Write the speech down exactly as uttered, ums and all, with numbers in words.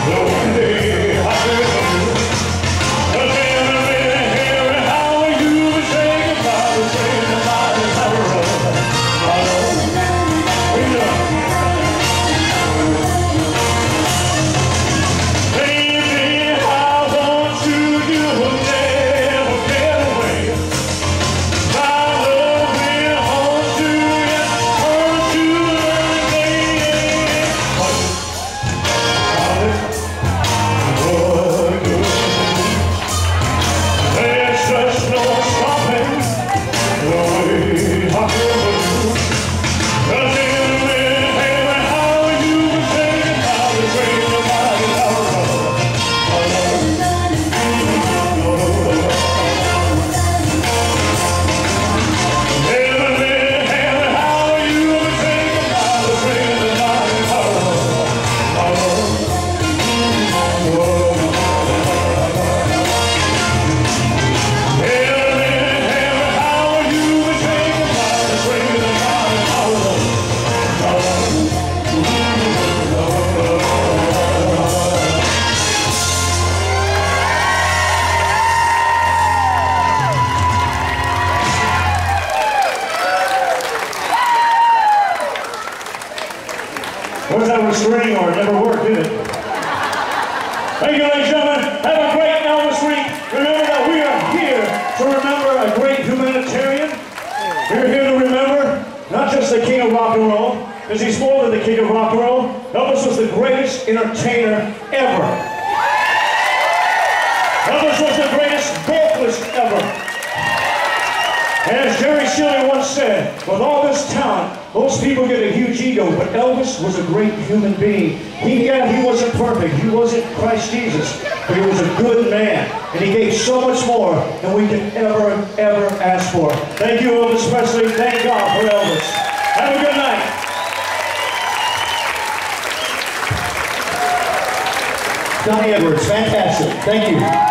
Was that a string or it never worked, did it? Thank you, ladies and gentlemen. Have a great Elvis week. Remember that we are here to remember a great humanitarian. We're here to remember not just the king of rock and roll, because he's more than the king of rock and roll. Elvis was the greatest entertainer ever. Elvis was the greatest vocalist ever. And as Jerry Shelley once said, with all this talent, most people get a huge ego, but Elvis was a great human being. He, yeah, he wasn't perfect. He wasn't Christ Jesus, but he was a good man. And he gave so much more than we can ever, ever ask for. Thank you, Elvis Presley. Thank God for Elvis. Have a good night. Donny Edwards, fantastic. Thank you.